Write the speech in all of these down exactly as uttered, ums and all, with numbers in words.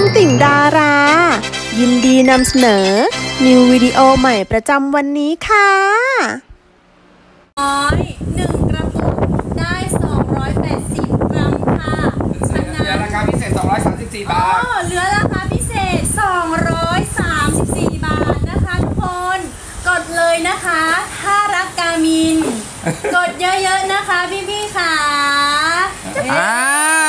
ติ่งดารายินดีนำเสนอนิววิดีโอใหม่ประจำวันนี้ค่ะร้อยหนึ่งกระปุกได้สองร้อยแปดสิบกรัมค่ะเหลือราคาพิเศษสองร้อยสามสิบสี่บาทเหลือราคาพิเศษสองร้อยสามสิบสี่บาทนะคะทุกคนกดเลยนะคะถ้ารักกามินกดเยอะๆนะคะพี่ๆค่ะอ่า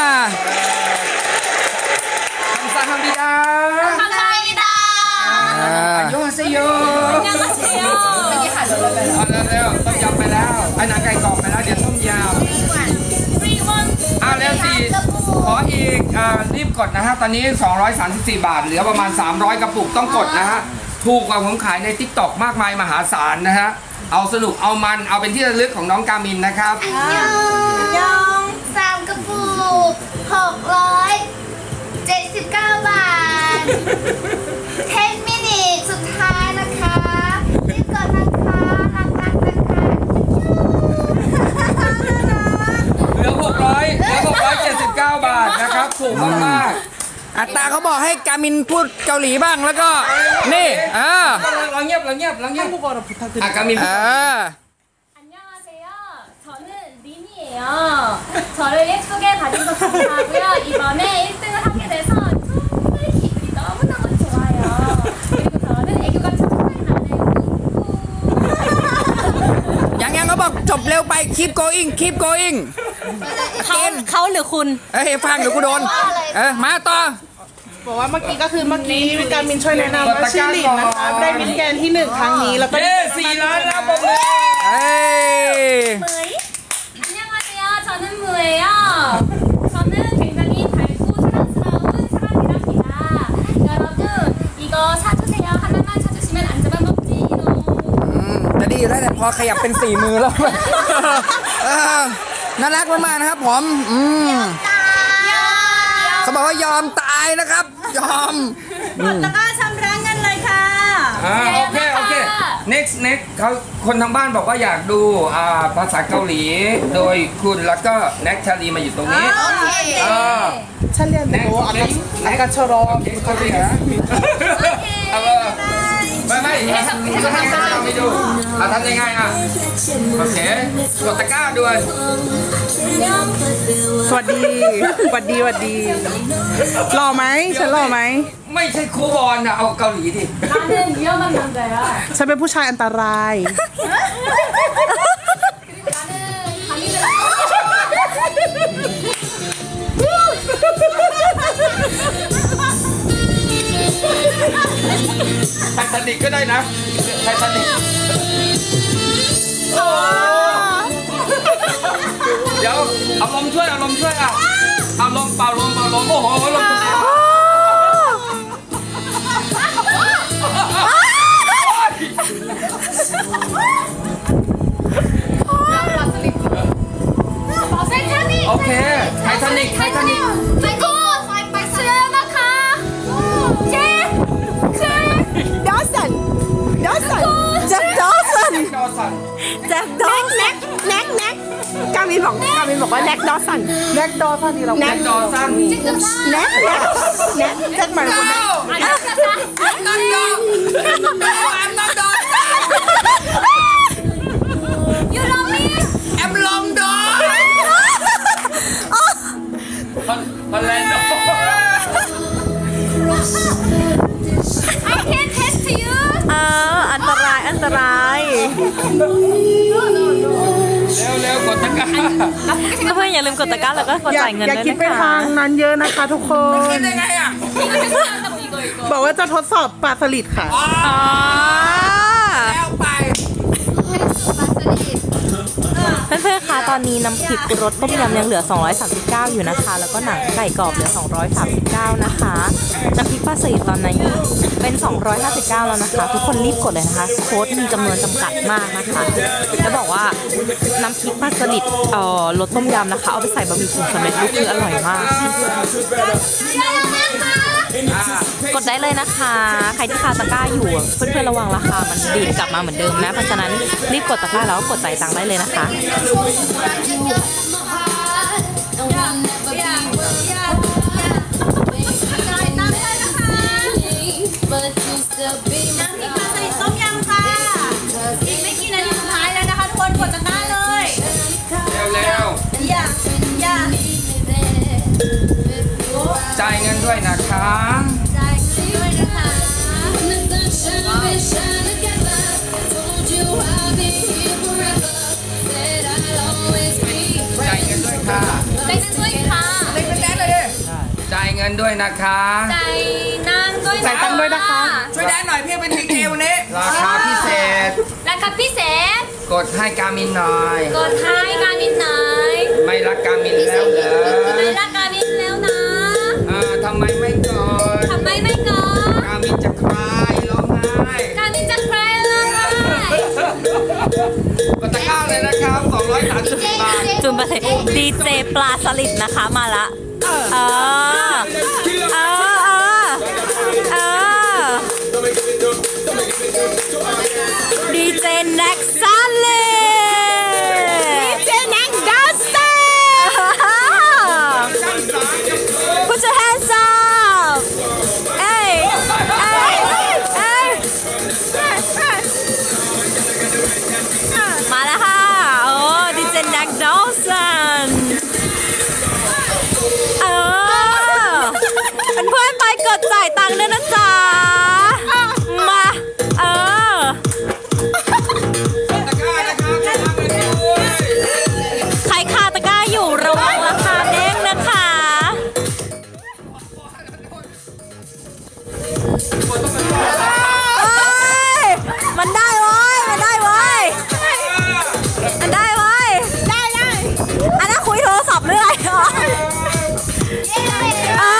คำสั่งคำดีดาคำสั่งคำดีดาอันยองอาเซโยอันยองอาเซโยเมื่อกี้ขาดรถไปแล้วเร็วๆต้มยำไปแล้วไอ้หนังไก่กรอบไปแล้วเดี๋ยวต้มยำอ่าแล้วสิขออีกอ่ารีบกดนะฮะตอนนี้สองร้อยสามสิบสี่บาทเหลือประมาณสามร้อยกระปุกต้องกดนะฮะถูกกว่าผมขายใน ติ๊กต็อก มากมายมหาศาลนะฮะเอาสนุกเอามันเอาเป็นที่ระลึกของน้องกามินนะครับยองสามกระปุกหกร้อยเจ็ดสิบเก้าบาทเทนมินิสุดท้ายนะคะรีบกดนะคะรักรักนะคะเหลือหกร้อยเหลือหกร้อยเจ็ดสิบเก้าบาทนะครับถูกมากๆอัตตาเขาบอกให้กามินพูดเกาหลีบ้างแล้วก็นี่อ่าเราเงียบเราเงียบเราเงียบอ่ะกามินอ่า 저를 예쁘게 다진 것 감사하고요. 이번에 일 등을 하게 돼서 정말 기분이 너무너무 좋아요. 그리고 저는 애교가 정말 많아요. ยังยังเขาบอกจบเร็วไป keep going keep going เขาเขาหรือคุณเอ้ยฟังหรือกูโดนเออมาต่อบอกว่าเมื่อกี้ก็คือเมื่อกี้วิการมินช่วยแนะนำว่าชื่อหลินนะคะได้มิสแกรนด์ที่หนึ่งครั้งนี้แล้วก็ได้สี่ล้านนะผมเลยเอ้ย저는 무예요. 저는 굉장히 밝고 사랑스러운 사람이랍니다. 여러분 이거 사주세요. 하나만 사주시면 안 잡아먹지요. จะดีได้แต่พอขยับเป็นสี่มือแล้วน่ารักมากๆนะครับผมเขาบอกว่ายอมตายนะครับยอมแล้วก็ชำระเงินเลยค่ะโอเคโอเค next next เขาคนทางบ้านบอกว่าอยากดูภาษาเกาหลีโดยคุณแล้วก็แน็กชาลีมาอยู่ตรงนี้ฉันเรียนโอ้อากาอากาชโรเขาดีนะไม่ไม่จะทำเราไม่ดูทำยังไงอ่ะโอเคกดตะกร้าด่วนสวัสดีสวัสดีสวัสดีหล่อไหมฉันหล่อไหมไม่ใช่ครูบอลนะเอาเกาหลีดิฉันเป็นผู้ชายอันตรายไททานิกก็ได้นะไททานิกเดี๋ยวเอาลมช่วยเอาลมช่วยอ่ะเอาลมเป่าลมเป่าลมโอ้โหลมโอเคไททานิกไททานิกไปกูไปเสือนะคะเจ๊คือดอสันดอสันแจ็คดอสันแจ็คดอสันแน็กแน็กแน็กกามินบอกกามินบอกว่าแน็กดอสันแน็กดอสันที่เราแน็กดอสันแน็กแน็กแน็กแจ็คหมายถึงแน็กแน็กดอแน็กดอแน็กดอยูโรมีแอมลองดอฮอลแลนด์ I can test you อ่าอันตรายอันตรายเร็วๆกดตะกร้าเพื่อนอย่าลืมกดตะกร้าแล้วก็กดจ่ายเงินด้วยนะคะอย่าคิดไปทางนั้นเยอะนะคะทุกคนคิดได้ไงอ่ะบอกว่าจะทดสอบปลาสลิดค่ะแล้วไปเพื่อนๆคะตอนนี้น้ำพริกรสต้มยำยังเหลือสองร้อยสามสิบเก้าอยู่นะคะแล้วก็หนังไก่กรอบเหลือสองร้อยสามสิบเก้านะคะน้ำพริกปลาสลิดตอนนี้เป็นสองร้อยห้าสิบเก้าแล้วนะคะทุกคนรีบกดเลยนะคะโค้ดมีจำนวนจำกัดมากนะคะแล้วบอกว่าน้ำพริกปลาสลิดเอ่อรสต้มยำนะคะเอาไปใส่บะหมี่กึ่งสำเร็จรูปคืออร่อยมากกดได้เลยนะคะใครที่คาตะกร้าอยู่เพื่อนๆระวังราคามันดีดกลับมาเหมือนเดิมนะเพราะฉะนั้นรีบกดตะกร้าแล้วกดจ่ายตังค์ได้เลยนะคะจ่ายเงินด้วยนะคะจ่ายเงินด้วยนะคะจ่ายเงินด้วยค่ะจ่ายเงินด้วยค่ะจ่ายเงินด้วยนะคะจ่ายนางด้วยจ่ายตังค์ด้วยนะคะช่วยแดนหน่อยพี่เป็นทีเกวันนี้ราคาพิเศษราคาพิเศษกดให้การมินหน่อยกดให้การมินหน่อยไม่รักการมินแล้วเหรอไม่รักการมินแล้วนะอ่าทำไมไม่กดทำไมไม่กดการมินจะคลายร้องไห้การมินจะใครเลยกดตะกร้าเลยนะครับสองร้อยสามสิบบาทจุนไปเลยดีเจปลาสลิดนะคะมาละเออเออเออเออดีเจแน็กซันเลยดีเจแน็กดัสเซ่ Put your hands up เอ้ยเอ้ยเอ้ยมาแล้วค่ะโอ้ดีเจแน็กดัสซันเออเพื่อนๆไปกดจ่ายตังค์ด้วยนะจ๊ะมาเออตะกร้านะครับตะกร้าเงินด้วยใครคาตะกร้าอยู่ระวังราคาเด้งนะคะเอ้ยมันได้เว้ยมันได้เว้ยมันได้เว้ยได้ได้อันนั้นคุยโทรศัพท์หรืออะไรเหรออ่า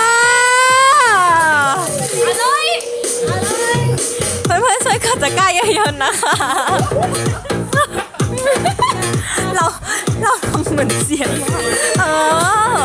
อร่อยอร่อยเพื่อนๆช่วยกดตะกร้าเยอะๆนะคะ เราเราทำเหมือนเสียงเออ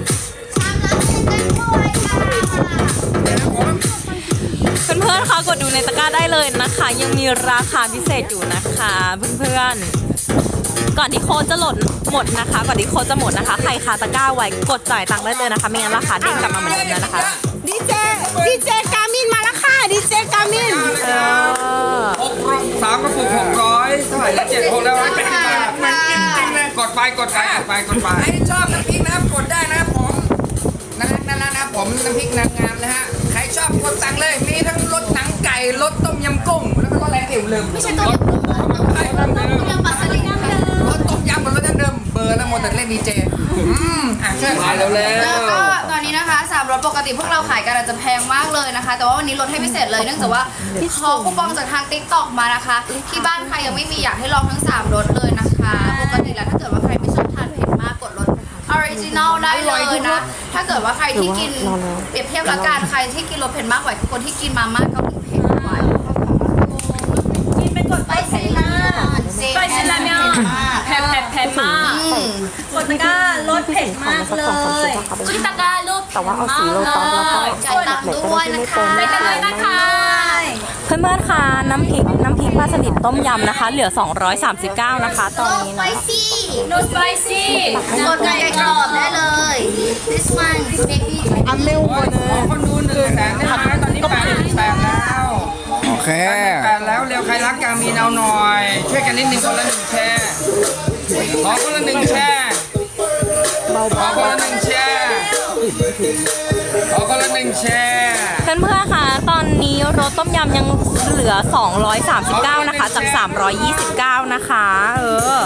เพื่อนๆคะกดดูในตะกร้าได้เลยนะคะ ยังมีราคาพิเศษอยู่นะคะเพื่อนๆก่อนที่โค้ดจะหล่นหมดนะคะก่อนที่โค้ดจะหมดนะคะใครคาตะกร้าไว้กดจ่ายตังค์ได้เลยนะคะไม่งั้นราคาเด้งกลับมาเหมือนเดิมแล้วนะคะดีเจดีเจกามินมาแล้วค่ะดีเจกามินเออหกร้อยสามกระปุกหกร้อยเท่าไหร่ละเจ็ดหกแล้วร้อยแปดสิบบาทมันกินจริงเลยกดไปกดไปกดไปกดไปใครชอบน้ำพริกนะครับกดได้นะครับผมนะนั่นนะครับผมน้ำพริกนางงามนะฮะใครชอบกดสั่งเลยมีทั้งรสหนังไก่รสต้มยำกุ้งแล้วก็รสอะไรติ๋วลืมไม่ใช่ต้มยำใช่ครับเดิมยำปลาสลิดน้ำเดิมรสต้มยำกับรสดั้งเดิมเบอร์นะโมแต่เล่นดีเจอืมอ่ะเชิญมาเร็วๆแล้วก็ตอนนี้นะคะสามรถปกติพวกเราขายกันอาจจะแพงมากเลยนะคะ แต่ว่าวันนี้ลดให้พิเศษเลยเนื่องจากว่าขอคูปองจากทาง ติ๊กต็อก มานะคะ ที่บ้านใครยังไม่มีอยากให้ลองทั้งสามรสเลยนะคะปกติแล้วถ้าเกิดว่าใครไม่ชอบทานเผ็ดมากกดรสออริจินัลได้เลยนะถ้าเกิดว่าใครที่กินเปรียบเทียบละกันใครที่กินรสเผ็ดมากกว่าคือคนที่กินมาม่าเกาหลีเผ็ดกว่ากินไปกดไปสิล่ะไปสิละเนี่ยเผ็ดเผ็ดเผ็ดมากกดตะกร้ารสเผ็ดมากเลยกดตะกร้ารสเผ็ดมากเลยจ่ายตังค์ด้วยนะคะไปกันเลยนะคะเพื่อนๆคะน้ำพริกน้ำพริกปลาสลิดต้มยำนะคะ เหลือสองร้อยสามสิบเก้านะคะ ตอนนี้ไปนะสิโนสไปซี่กดไก่กรอบได้เลย this one baby อันเร็วกว่าเลยขอคนดูหนึ่งแสนได้ไหมตอนนี้แปดแปดแล้วโอเคแปดแล้วเร็วใครรักการมีเอาหน่อย ช่วยกันนิดนึงคนละหนึ่งแชร์ขอคนละหนึ่งแชร์ขอคนละหนึ่งแชร์ขอคนละหนึ่งแชร์เพื่อนๆคะตอนนี้รสต้มยำยังเหลือสองร้อยสามสิบเก้านะคะจากสามร้อยยี่สิบเก้านะคะเออ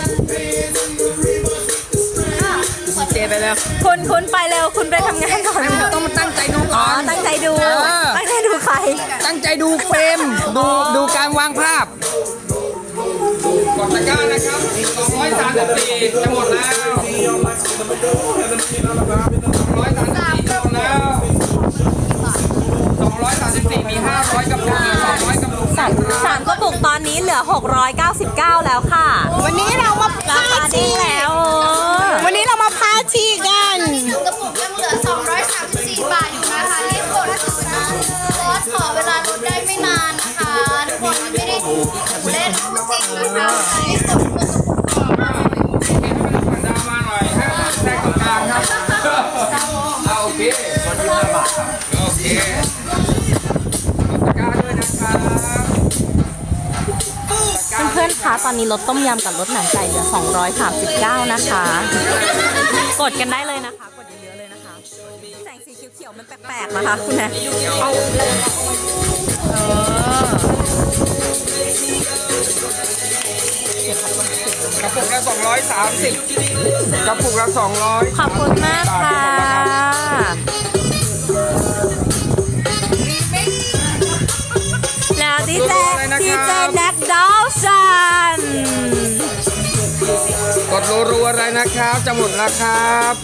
เจไปแล้วคุณคุณไปเร็วคุณไปทำงานก่อนต้องมาตั้งใจดูอ๋ก่ออนตั้งใจดูเออตั้งใจดูใครตั้งใจดูเฟรมดูดูการวางภาพกดตะกร้านะครับสองร้อยสามสิบสี่จะหมดแล้วสองร้อยสามสิบสี่จะหมดแล้วสองร้อยสามสิบสี่มีห้าร้อยกระปุกเหลือสองร้อยกระปุกสามสามกระปุกตอนนี้เหลือหกร้อยเก้าสิบเก้าแล้วค่ะวันนี้เรามาราพาคาทีดีแล้ววันนี้เรามาพาทีกันหนึ่งกระปุกยังเหลือสองร้อยสามสิบสี่บาทอยู่นะคะรีบกดนะคอสขอเวลาลดได้ไม่นานนะคะทุกคนมันไม่ได้เล่นจริงนะคะรีบกดกดกดก่อนดาวมาหน่อยให้แทรกตรงกลางครับเอาโอเคโอเคกดตะกร้าด้วยนะครับเพื่อนๆคะตอนนี้รสต้มยำกับรสหนังไก่เหลือสองร้อยสามสิบเก้านะคะ กดกันได้เลยนะคะ กดเยอะๆเลยนะคะ แสงสีเขียวๆยวมันแปลกๆนะคะคุณแม่เอากระปุกละสองร้อยสามสิบกระปุกละสองร้อยขอบคุณมากค่ะแล้วดีเจดีเจแน็กดาวสันกดรัวๆอะไรนะครับจะหมดแล้วครับ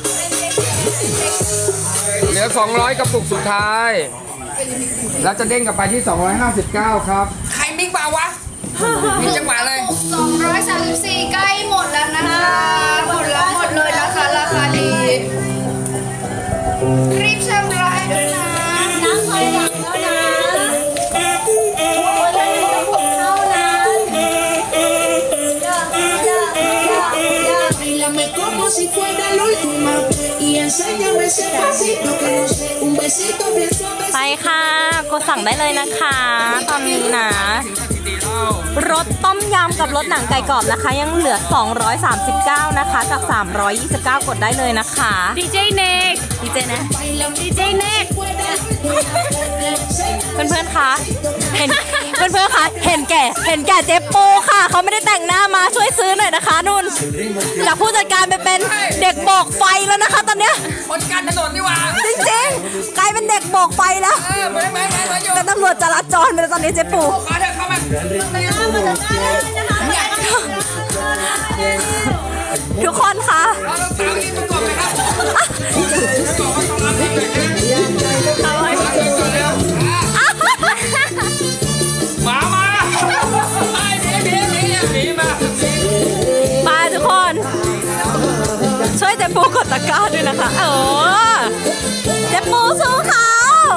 เหลือสองร้อยกระปุกสุดท้ายแล้วจะเด้งกลับไปที่สองร้อยห้าสิบเก้าครับใครมิกบ่าวะมีจังหวะเลยสองร้อยสามสิบสี่ใกล้หมดแล้วนะคะหมดแล้วหมดเลยนะคะราคาดีรีบชำระให้ด้วยนะน้ำถอยหลังแล้วนะไปค่ะกดสั่งได้เลยนะคะตอนนี้นะรสต้มยำกับรสหนังไก่กรอบนะคะยังเหลือสองร้อยสามสิบเก้านะคะจากสามร้อยยี่สิบเก้ากดได้เลยนะคะดีเจเน็กดีเจนะดีเจเน็กเพื่อนๆคะเห็นเพื่อนๆคะเห็นแก่เห็นแก่เจ๊ปูค่ะเขาไม่ได้แต่งหน้ามาช่วยซื้อหน่อยนะคะนุ่นจากผู้จัดการไปเป็นเด็กโบกไฟแล้วนะคะตอนเนี้ยคนกันถนนนี่หว่าจริงๆกลายเป็นเด็กโบกไฟแล้วเออไม่ไม่ไม่ไม่เป็นตำรวจจราจรไปแล้วตอนนี้เจ๊ปูขอเถอะเข้ามาทุกคนคะมามาไอ้หนีหนีหนีหนีมามาทุกคนช่วยเจ๊ปูกดตะกร้าด้วยนะคะเออเจ๊ปูสู้เขา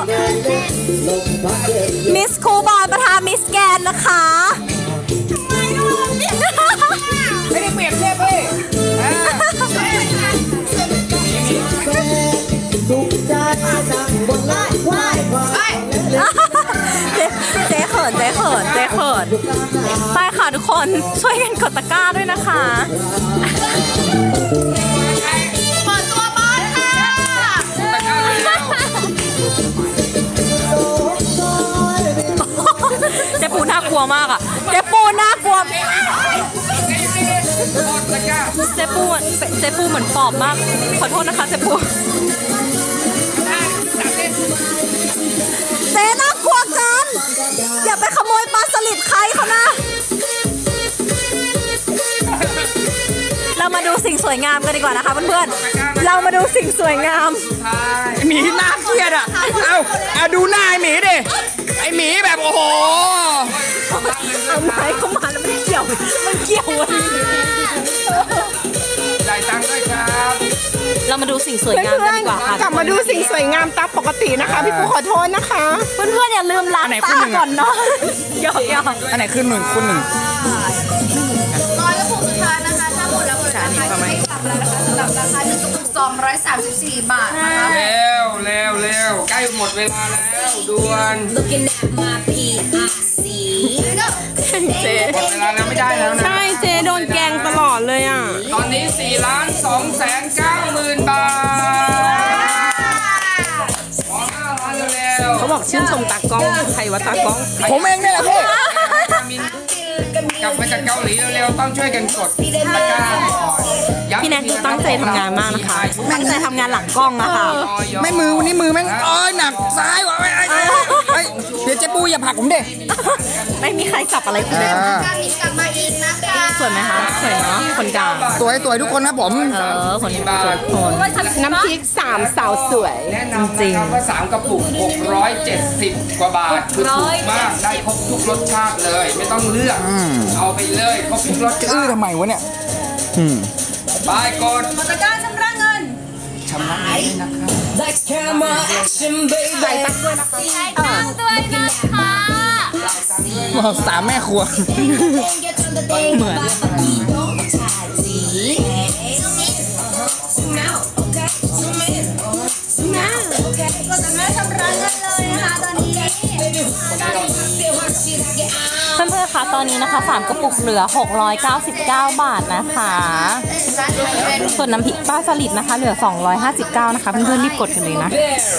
มิสคูบอลประธานมิสแกนนะคะไม่ได้เปรียบเทียบเฮ้ยเจ๊เขินเจ๊เขินเจ๊เขินไปค่ะทุกคนช่วยกันกดตะกร้าด้วยนะคะเปิดตัวบอสค่ะเจ๊ปูน่ากลัวมากอ่ะเจ๊ปูน่ากลัวเจ๊ปูเจ๊ปูเหมือนปอบมากขอโทษนะคะเจ๊ปูเจ๊น่ากลัวกันอย่าไปขโมยปลาสลิดใครเขานะเรามาดูสิ่งสวยงามกันดีกว่านะคะเพื่อนๆเรามาดูสิ่งสวยงามหมีน่าเกลียดอ่ะเอ้าเอาดูหน้าไอหมีดิไอหมีแบบโอ้โหเอาไม้เข้ามาแล้วมันเกี่ยวมันเกี่ยวอะไรจ่ายตังค์ด้วยครับเรามาดูสิ่งสวยงามกันดีกว่าค่ะกลับมาดูสิ่งสวยงามตามปกตินะคะพี่ปูขอโทษนะคะเพื่อนๆอย่าลืมล้างตาก่อนเนาะหยอกหยอกอันไหนขึ้นหนึ่งขึ้นหนึ่งร้อยกระปุกสุดท้ายนะคะถ้าหมดแล้วหมดราคาจะไม่กลับแล้วนะคะสำหรับราคาหนึ่งกระปุกสองร้อยสามสิบสี่บาทนะคะเร็วเร็วเร็วใกล้หมดเวลาแล้วด่วนเจ๊หมดเวลาแล้วไม่ได้แล้วนะใช่เจ๊โดนแกงตลอดเลยอ่ะตอนนี้สี่ล้านสองแสนเก้าหมื่นบาทขอห้าล้านเร็วเขาบอกชื่นชมตากล้องใครวะตากล้องผมเองนี่แหละพี่กลับมาจากเกาหลีเร็วๆต้องช่วยกันกดตะกร้าพี่แน็กดูตั้งใจทำงานมากนะคะตั้งใจทำงานหลังกล้องอะค่ะไม่มือวันนี้มือแม่งโอ้ยหนักซ้ายวะเดี๋ยวเจ๊ปูอย่าผลักผมดิไม่มีใครจับอะไรคุณเลยการมีกลับมาอีกนะคะสวยไหมคะสวยเนาะคนกลางสวยสวยทุกคนนะผมเออคนบ้านน้ำพริกสามสาวสวยแนะนำนะครับว่าสามกระปุกหกร้อยเจ็ดสิบกว่าบาทคือถูกมากได้ครบทุกรสชาติเลยไม่ต้องเลือกเอาไปเลยครบทุกรสชาติอื้อทำไมวะเนี่ยบายกดกดตะกร้าชำระเงินชำระเงินนะครับใส่ตังค์ด้วยนะคะใส่ตังค์ด้วยนะคะบอกสามแม่ครัวเหมือนกดตะกร้าชำระเงินเลยนะคะตอนนี้เพื่อนๆคะคะตอนนี้นะคะสามกระปุกเหลือหกร้อยเก้าสิบเก้าบาทนะคะส่วนน้ำพริกป้าสลิดนะคะเหลือสองร้อยห้าสิบเก้านะคะเพื่อนๆรีบกดกันเลยนะ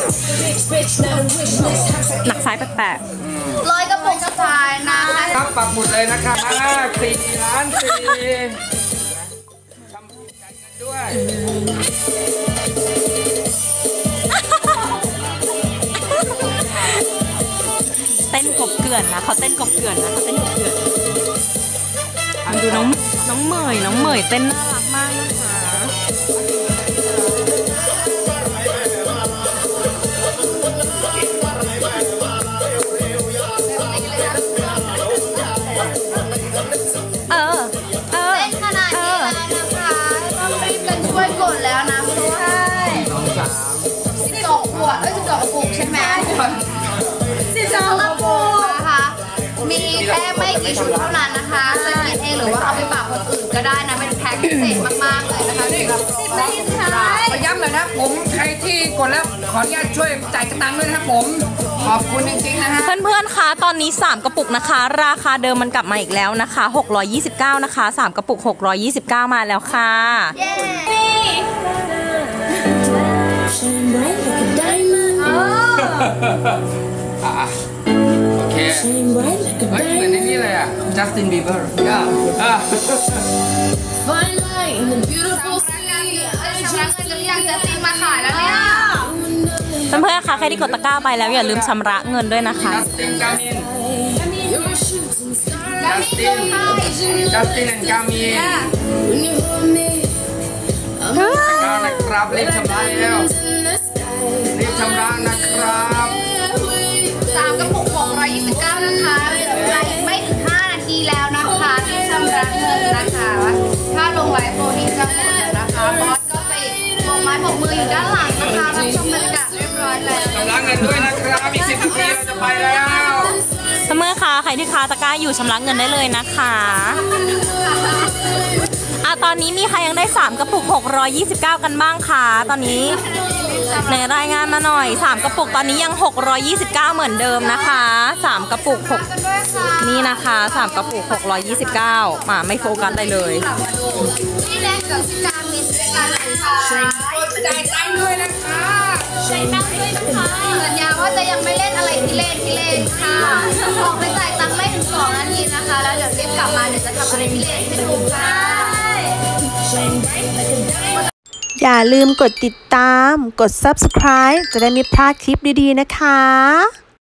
หนักซ้ายแปลกๆร้อยกระปุกสุดท้ายนะครับปักหมุดเลยนะครับสี่ล้านสี่ทำบุญจ่ายเงินด้วยเต้นกบเกลื่อนนะเขาเต้นกบเกลื่อนนะเขาเต้นกบเกลื่อนดูน้องน้องเหมยน้องเหมยเต้นน่ารักมากนะคะเออเออเต้นขนาดนี้แล้วนะคะต้องรีบกันช่วยกดแล้วนะเพราะว่าสิบสองขวดเอ้ยสิบสองกระปุกใช่ไหมสิบสองกระปุกนะคะมีแค่ไม่กี่ชุดเท่านั้นนะคะจะกินเองหรือว่าเอาไปฝากคนอื่นก็ได้นะเป็นแพ็คพิเศษมากๆเลยนะคะสำหรับสิบนาทีสุดท้ายมาย้ำเลยนะผมใครที่กดแล้วขออนุญาตช่วยจ่ายกระตังค์ด้วยนะครับผมขอบคุณจริงๆนะฮะเพื่อนๆคะตอนนี้สามกระปุกนะคะราคาเดิมมันกลับมาอีกแล้วนะคะหกร้อยยี่สิบเก้านะคะสามกระปุกหกร้อยยี่สิบเก้ามาแล้วค่ะเย้อ่ะโอเคเฮ้ยเหมือนในนี่เลยอ่ะ Justin Bieber อ่ะอ่ะชำระเงินหรือยังจะตีมาขายแล้วเนี่ยเพื่อนๆคะใครที่กดตะกร้าไปแล้วอย่าลืมชำระเงินด้วยนะคะ Justin Gamin Justin Justin and Gamin เอาละครับรีบชำระแล้วรีบชำระนะครับสามกระปุกหกร้อยยี่สิบเก้านะคะเหลือเวลาอีกไม่ถึงห้านาทีแล้วนะคะที่ชำระเงินนะคะถ้าลงไลฟ์โปรนี้จะหมดแล้วนะคะบอสก็ไปโบกไม้โบกมืออยู่ด้านหลังนะคะรับชมบรรยากาศเรียบร้อยแล้วชำระเงินด้วยนะครับอีกสิบนาทีเราจะไปแล้วเมื่อคะใครที่ค้าตะกร้าอยู่ชำระเงินได้เลยนะคะอ่ะตอนนี้มีใครยังได้สามกระปุกหกร้อยยี่สิบเก้ากันบ้างคะตอนนี้ในรายงานมาหน่อยสามกระปุกตอนนี้ยังหกร้อยยี่สิบเก้าเหมือนเดิมนะคะสามกระปุกหกนี่นะคะสามกระปุกหกร้อยยี่สิบเก้ามาไม่โฟกัสได้เลยพี่แดงกับพี่การมีสัญญาไหนคะจ่ายตังค์ด้วยนะคะจ่ายตังค์ด้วยนะคะสัญญาว่าจะยังไม่เล่นอะไรที่เล่นที่เล่นค่ะออกไปจ่ายตังค์ไม่ถึงสองนาทีนะคะแล้วเดี๋ยวรีบกลับมาเดี๋ยวจะทำอะไรที่เล่นให้ดูค่ะอย่าลืมกดติดตามกด ซับสไครบ์ จะได้ไม่พลาดคลิปดีๆนะคะ